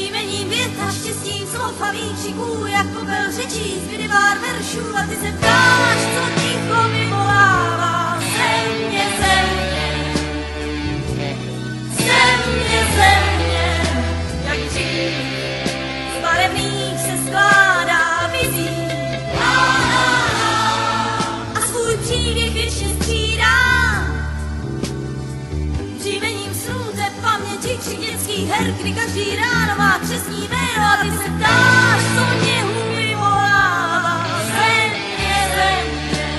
Příjmením věta, štěstím slov a výkřiků, jako byl řečí, zbyde pár veršů a ty se ptáš, co ticho vyvolává. Země, země, země, země, jak dřív, z barevných se skládá vizí. A svůj příběh věčně střídá. Příjmením snů té paměti či dětských her, kdy každý ráno má křestní jméno a ty se ptáš, co něhu vyvolává. Země, země,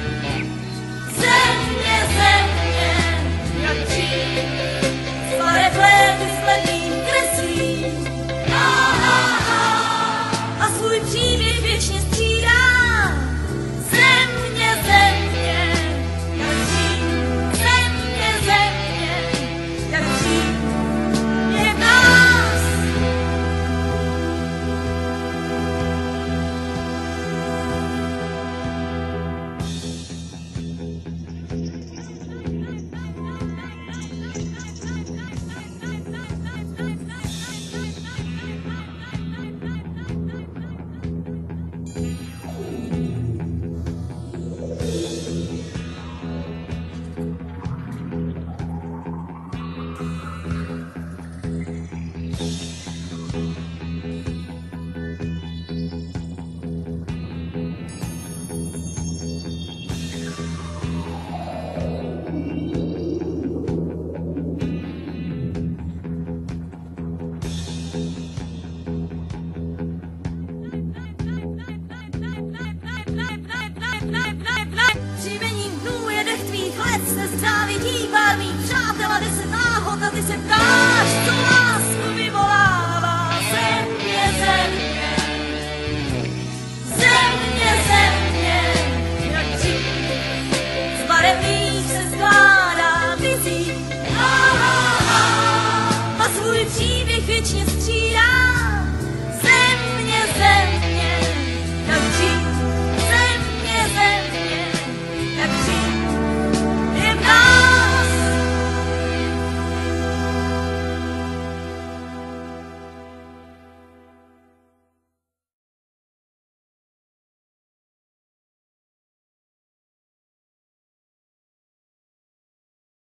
země, země, jak dřív, z barev léty slepých kreslí. A svůj příběh věčně střídá. Země, země, jak dřív, země, země, jak dřív, je v nás. Příjmením dnů je dech tvých let se závidí.